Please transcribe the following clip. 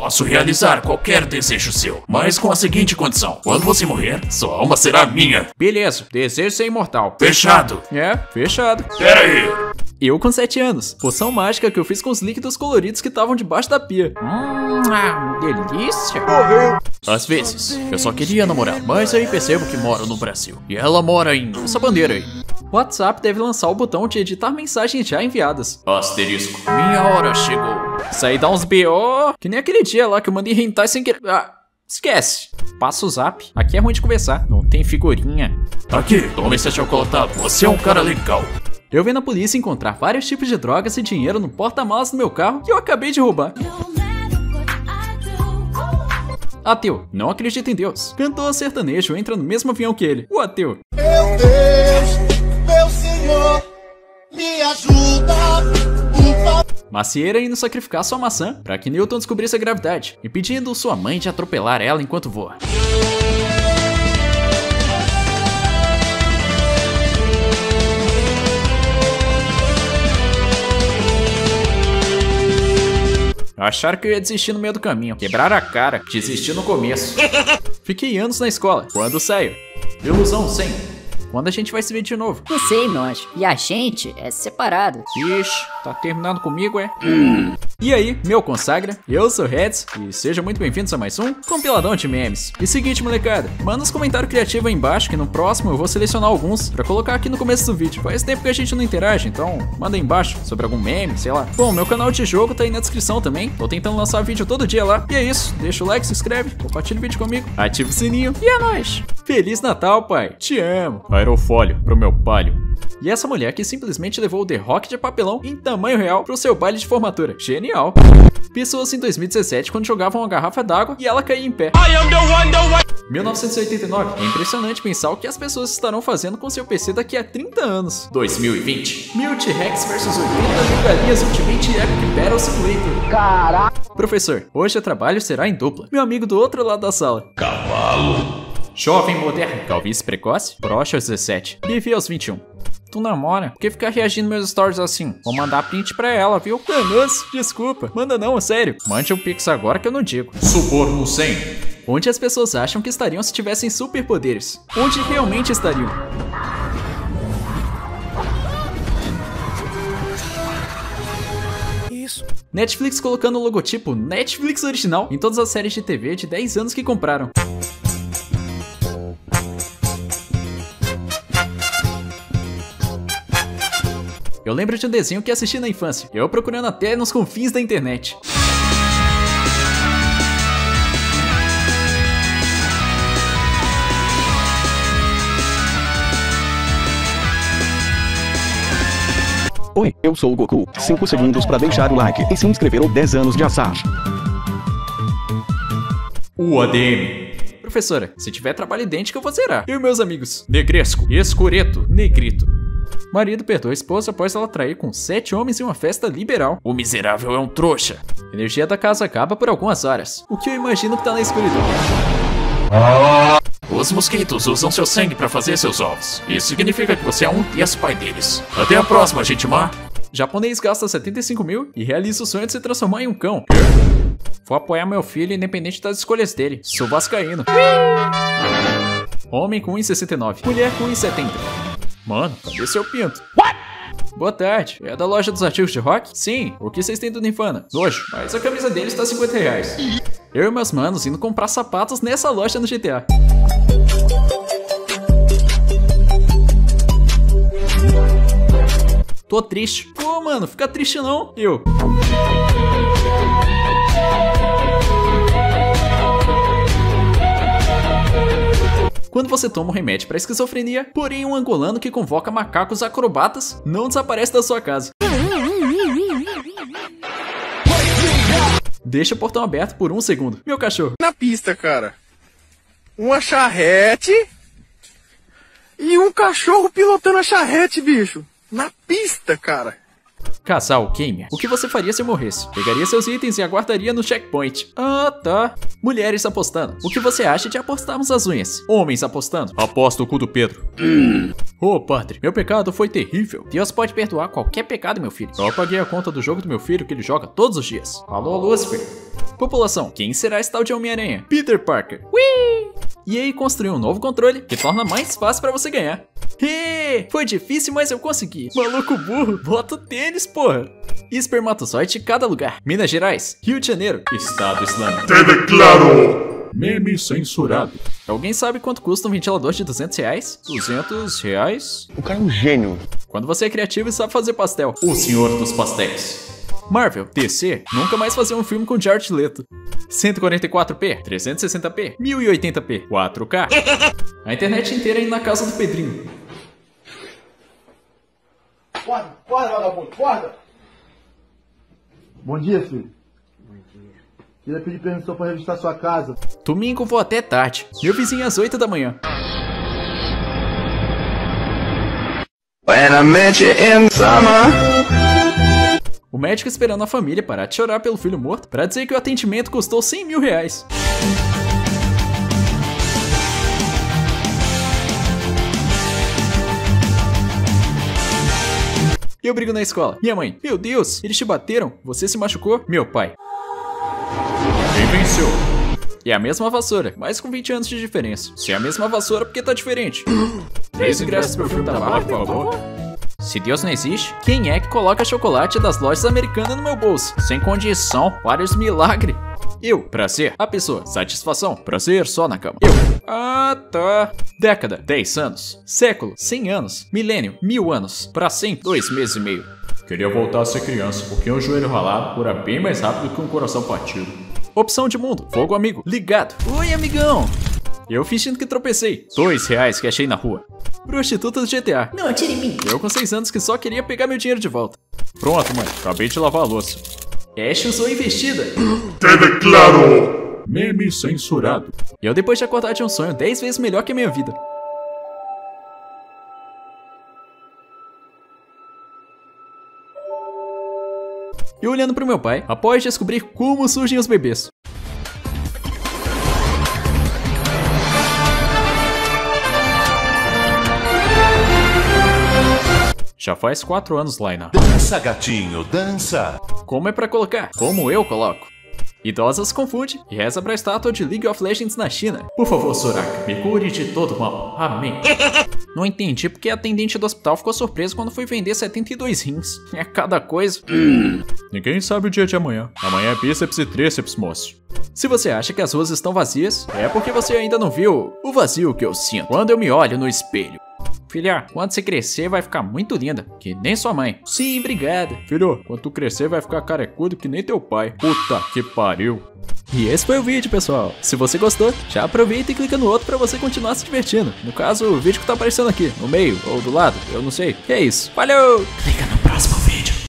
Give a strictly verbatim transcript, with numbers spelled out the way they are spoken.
Posso realizar qualquer desejo seu, mas com a seguinte condição: quando você morrer, sua alma será minha. Beleza, desejo ser imortal. Fechado. É, fechado. Pera aí. Eu com sete anos. Poção mágica que eu fiz com os líquidos coloridos que estavam debaixo da pia. Hum, ah, delícia. Morreu. Às vezes, eu só queria namorar, mas aí percebo que moro no Brasil. E ela mora em... essa bandeira aí. O WhatsApp deve lançar o botão de editar mensagens já enviadas. Asterisco. Minha hora chegou. Isso aí dá uns B O. Que nem aquele dia lá que eu mandei hentai sem querer. Ah, esquece. Passa o zap. Aqui é ruim de conversar. Não tem figurinha. Aqui, tome esse achocolatado. Você é um cara legal. Eu vi na polícia encontrar vários tipos de drogas e dinheiro no porta-malas do meu carro que eu acabei de roubar. Ateu, não acredita em Deus. Cantor sertanejo entra no mesmo avião que ele, o ateu. Meu Deus, meu Senhor, me ajuda, por favor. Macieira indo sacrificar sua maçã para que Newton descobrisse a gravidade, impedindo sua mãe de atropelar ela enquanto voa. Acharam que eu ia desistir no meio do caminho. Quebraram a cara. Desisti no começo. Fiquei anos na escola. Quando saio? Ilusão cem. Quando a gente vai se ver de novo? Não sei, meu anjo. E a gente é separado. Ixi, tá terminando comigo, é? Hum. E aí, meu consagra? Eu sou o Reds e sejam muito bem-vindos a mais um compiladão de memes. E seguinte, molecada, manda uns comentários criativos aí embaixo que no próximo eu vou selecionar alguns pra colocar aqui no começo do vídeo. Faz tempo que a gente não interage, então manda aí embaixo sobre algum meme, sei lá. Bom, meu canal de jogo tá aí na descrição também. Tô tentando lançar vídeo todo dia lá. E é isso, deixa o like, se inscreve, compartilha o vídeo comigo, ativa o sininho e é nóis. Feliz Natal, pai. Te amo. Aerofólio pro meu palio. E essa mulher que simplesmente levou o The Rock de papelão em tamanho real pro seu baile de formatura. Genial. Pessoas em dois mil e dezessete quando jogavam uma garrafa d'água e ela caía em pé. mil novecentos e oitenta e nove. É impressionante pensar o que as pessoas estarão fazendo com seu P C daqui a trinta anos. dois mil e vinte. Mil T-Rex versus oitenta Regalias Ultimate Epic Battle Simulator. Caraca. Professor, hoje o trabalho será em dupla. Meu amigo do outro lado da sala. Cavalo. Jovem moderno. Calvície precoce. Broxa aos dezessete. Livre aos vinte e um. Tu namora? Por que ficar reagindo meus stories assim? Vou mandar print pra ela, viu? Nossa, desculpa. Manda não, é sério. Mande um pix agora que eu não digo. Suborno cem. Onde as pessoas acham que estariam se tivessem superpoderes? Onde realmente estariam? Isso. Netflix colocando o logotipo Netflix original em todas as séries de T V de dez anos que compraram. Eu lembro de um desenho que assisti na infância, eu procurando até nos confins da internet. Oi, eu sou o Goku. cinco segundos pra deixar o like e se inscrever ou dez anos de assar. O A D M. Professora, se tiver trabalho idêntico eu vou zerar. Eu e meus amigos. Negresco, escureto, negrito. Marido perdoa a esposa após ela trair com sete homens em uma festa liberal. O miserável é um trouxa. Energia da casa acaba por algumas horas. O que eu imagino que tá na escuridão. Os mosquitos usam seu sangue pra fazer seus ovos. Isso significa que você é um ex-pai deles. Até a próxima, gente má. Japonês gasta setenta e cinco mil e realiza o sonho de se transformar em um cão. Vou apoiar meu filho independente das escolhas dele. Sou vascaíno. Homem com um e sessenta e nove. Mulher com um e setenta. Mano, cadê seu pinto? What? Boa tarde, é da loja dos artigos de rock? Sim, o que vocês têm do Nirvana? Nojo, mas a camisa deles tá cinquenta reais. Eu e meus manos indo comprar sapatos nessa loja no G T A. Tô triste. Pô, mano, fica triste não. Eu. Quando você toma um remédio para esquizofrenia, porém um angolano que convoca macacos acrobatas não desaparece da sua casa. Deixa o portão aberto por um segundo. Meu cachorro. Na pista, cara. Uma charrete e um cachorro pilotando a charrete, bicho. Na pista, cara. Casal gamer. O que você faria se eu morresse? Pegaria seus itens e aguardaria no checkpoint. Ah, tá. Mulheres apostando. O que você acha de apostarmos as unhas? Homens apostando. Aposto o cu do Pedro. Hum. Ô, padre, meu pecado foi terrível. Deus pode perdoar qualquer pecado, meu filho. Eu paguei a conta do jogo do meu filho que ele joga todos os dias. Alô, Lúcifer. População, quem será esse tal de Homem-Aranha? Peter Parker. Ui! E aí construiu um novo controle que torna mais fácil pra você ganhar. Ê, foi difícil, mas eu consegui. Maluco burro, bota o tênis, porra. Espermatozoide de cada lugar. Minas Gerais, Rio de Janeiro, Estado Islâmico. Te declaro meme censurado. Alguém sabe quanto custa um ventilador de duzentos reais? duzentos reais? O cara é um gênio. Quando você é criativo e sabe fazer pastel. O senhor dos pastéis. Marvel, D C, nunca mais fazer um filme com Jared Leto. cento e quarenta e quatro p, trezentos e sessenta p, mil e oitenta p, quatro K. A internet inteira indo na casa do Pedrinho. Acorda, acorda, vagabundo, acorda! Bom dia, filho. Bom dia. Queria pedir permissão pra revistar sua casa. Domingo vou até tarde. Meu vizinho às oito da manhã. When I met you in summer. O médico esperando a família parar de chorar pelo filho morto pra dizer que o atendimento custou cem mil reais. Eu brigo na escola. Minha mãe, meu Deus, eles te bateram? Você se machucou? Meu pai. Quem venceu? É a mesma vassoura, mas com vinte anos de diferença. Se é a mesma vassoura, porque tá diferente. Três ingressos pro filme da Marvel, por favor. Se Deus não existe, quem é que coloca chocolate das lojas americanas no meu bolso? Sem condição, vários milagres. Eu, prazer, a pessoa, satisfação, prazer só na cama. Eu, ah tá. Década, dez anos. Século, cem anos. Milênio, mil anos. Pra sempre, dois meses e meio. Queria voltar a ser criança, porque um joelho ralado cura bem mais rápido que um coração partido. Opção de mundo, fogo amigo, ligado. Oi, amigão. Eu fingindo que tropecei. Dois reais que achei na rua. Prostituta do G T A. Não atire em mim. Eu com seis anos que só queria pegar meu dinheiro de volta. Pronto, mãe. Acabei de lavar a louça. Ash usou investida. Te declaro meme censurado. Eu depois de acordar de um sonho dez vezes melhor que a minha vida. E olhando pro meu pai, após descobrir como surgem os bebês. Já faz quatro anos, Laina. Dança, gatinho, dança. Como é pra colocar? Como eu coloco. Idosas confunde e reza pra estátua de League of Legends na China. Por favor, Soraka, me cure de todo mal. Amém. Não entendi porque a atendente do hospital ficou surpresa quando fui vender setenta e dois rins. É cada coisa. Ninguém sabe o dia de amanhã. Amanhã é bíceps e tríceps, moço. Se você acha que as ruas estão vazias, é porque você ainda não viu o vazio que eu sinto quando eu me olho no espelho. Filha, quando você crescer vai ficar muito linda, que nem sua mãe. Sim, obrigada. Filho, quando tu crescer vai ficar carecudo que nem teu pai. Puta que pariu. E esse foi o vídeo, pessoal. Se você gostou, já aproveita e clica no outro pra você continuar se divertindo. No caso, o vídeo que tá aparecendo aqui, no meio ou do lado, eu não sei. Que é isso. Valeu! Clica no